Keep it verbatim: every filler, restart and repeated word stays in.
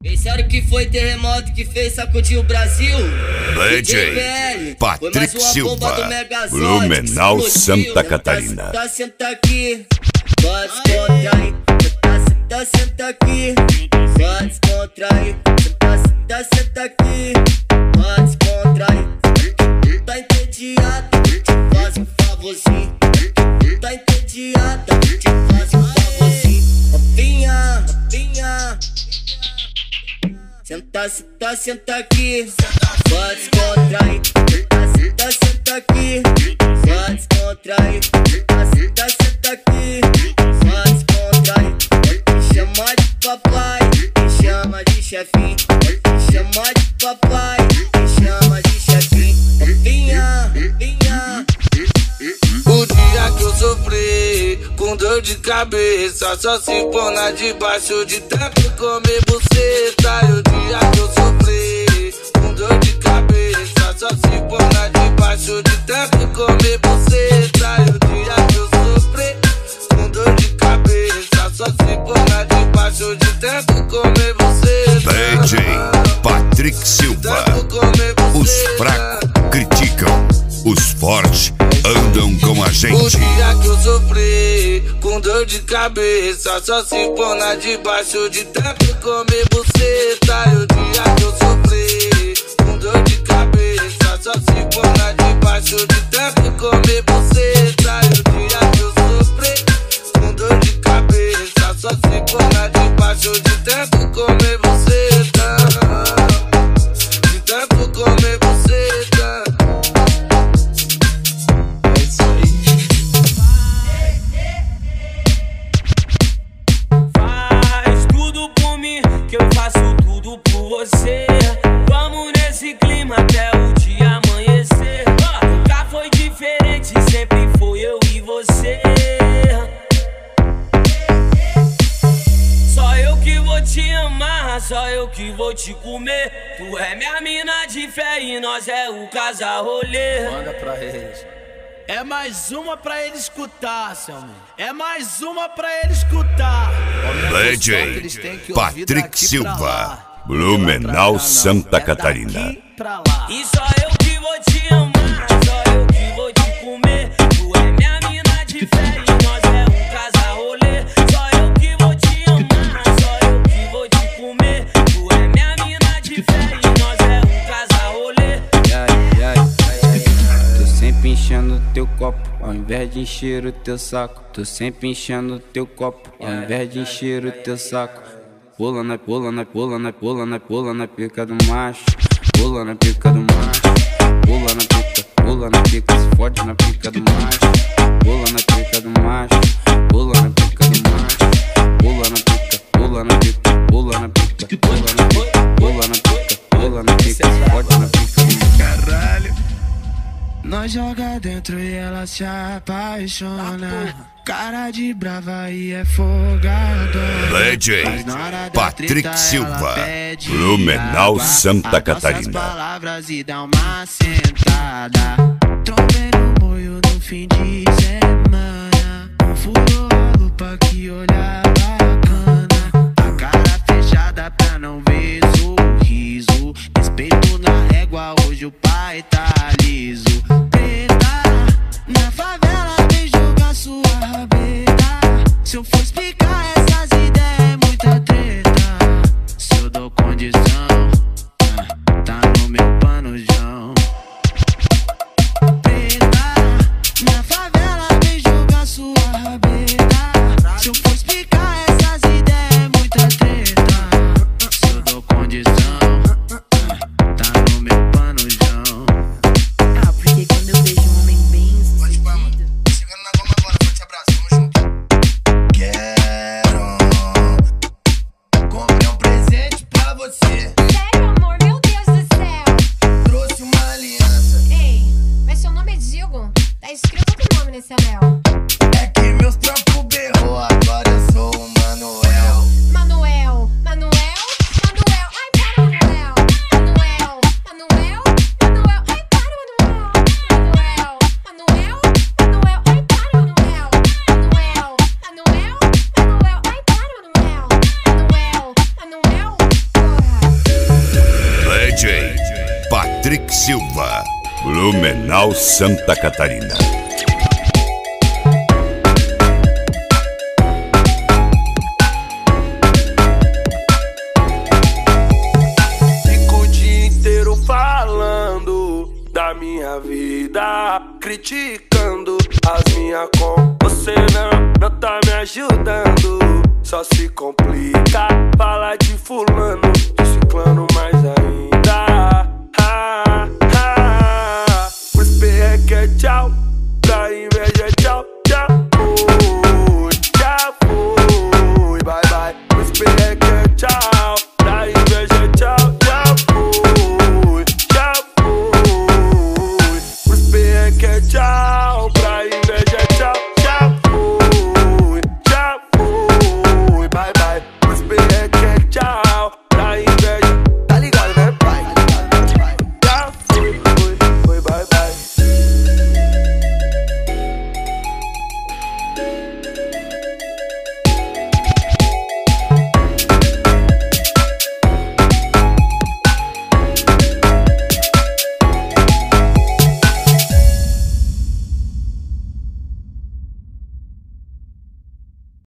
Pensaram que foi terremoto que fez sacudir o Brasil? D J Patrick Silva, Blumenau, Santa Catarina. Senta, senta aqui, pode descontrair. Senta, senta, senta aqui, pode descontrair. Senta, senta, senta aqui, pode descontrair. Tá entediada, te faz um favorzinho. Tá entediada, te faz um favorzinho. Novinha, novinha. Senta, senta, senta aqui, pode descontrair. Senta, senta aqui, pode descontrair. Senta, senta aqui, pode descontrair. Me chama de papai, me chama de chefinho. Me chama de papai, me chama de chefinho. Novinha, novinha. O dia que eu sofri com dor de cabeça, só se pona debaixo de tanto comer buceta. E o dia que eu sofri com dor de cabeça, só se pona debaixo de tanto comer buceta. E o dia que eu sofri com dor de cabeça, só se pona debaixo de tanto comer buceta. D J Patrick Silva. Os fracos criticam, os fortes andam com a gente. O dia que eu sofri com dor de cabeça, só se pona debaixo de tanto comer buceta. E o dia que eu sofri com dor de cabeça, só se pona debaixo de tanto comer buceta. E o dia que eu sofri com dor de cabeça, só se pona debaixo de tanto comer buceta. De tanto comer buceta. Você. Vamos nesse clima até o dia amanhecer. Nunca foi diferente, sempre foi eu e você. Só eu que vou te amar, só eu que vou te comer. Tu é minha mina de fé e nós é o casal rolê. Manda pra eles. É mais uma pra ele escutar, seu amigo. É mais uma pra ele escutar. D J Patrick Silva, Blumenau, Santa Catarina. E só eu que vou te amar, só eu que vou te comer. Tu é minha mina de fé e nós é um casal rolê. Só eu que vou te amar, só eu que vou te comer. Tu é minha mina de fé e nós é um casal rolê. Ai, ai, ai, tô sempre enchendo teu copo, ao invés de encher o teu saco. Tô sempre enchendo teu copo, ao invés de encher o teu saco. Pula na, pula na, pula na, pula na, pula na pica do macho. Pula na pica do macho. Pula na pica, pula na pica, se fode na pica do macho. Pula na pica do macho. Pula na pica do macho. Pula na pica, pula na pica, pula na pica, pula na pica, pula na pica, pula na pica, se fode na pica do macho. Caralho. Nós joga dentro e ela se apaixona. Cara de brava e é folgadona. D J Patrick Silva, Blumenau, Santa Catarina. Palavras e dá uma sentada. Trombei no moio no fim de semana. Furou a lupa que olha bacana. A cara fechada pra não ver sorriso. Respeito na régua, hoje o pai tá liso. Preta, na favela vem jogar sua rabeta. Se eu for explicar essas ideias é muita treta. Se eu dou condição, tá no meu panojão. Preta, na favela vem jogar sua rabeta. Se eu for explicar essas ideias é muita treta. Se eu dou condição, tá no meu panojão. Ah, porque quando eu vejo um homem bem sucedido. Chegando na goma agora, forte abraço, tamo junto. Quero J Patrick Silva, Blumenau, Santa Catarina. Fico o dia inteiro falando da minha vida, criticando as minhas com você não, não tá me ajudando. Só se complica, fala de fulano.